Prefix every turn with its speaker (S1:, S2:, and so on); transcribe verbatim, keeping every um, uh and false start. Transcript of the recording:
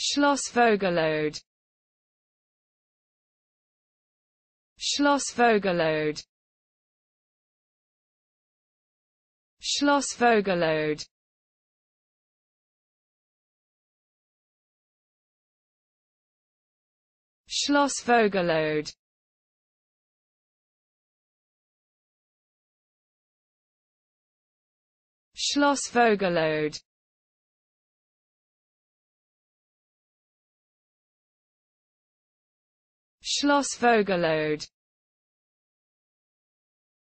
S1: Schloß Vogeloed, Schloß Vogeloed, Schloss Vogeloed, Schloss Vogeloed, Schloss Vogeloed, Schloss Vogeloed,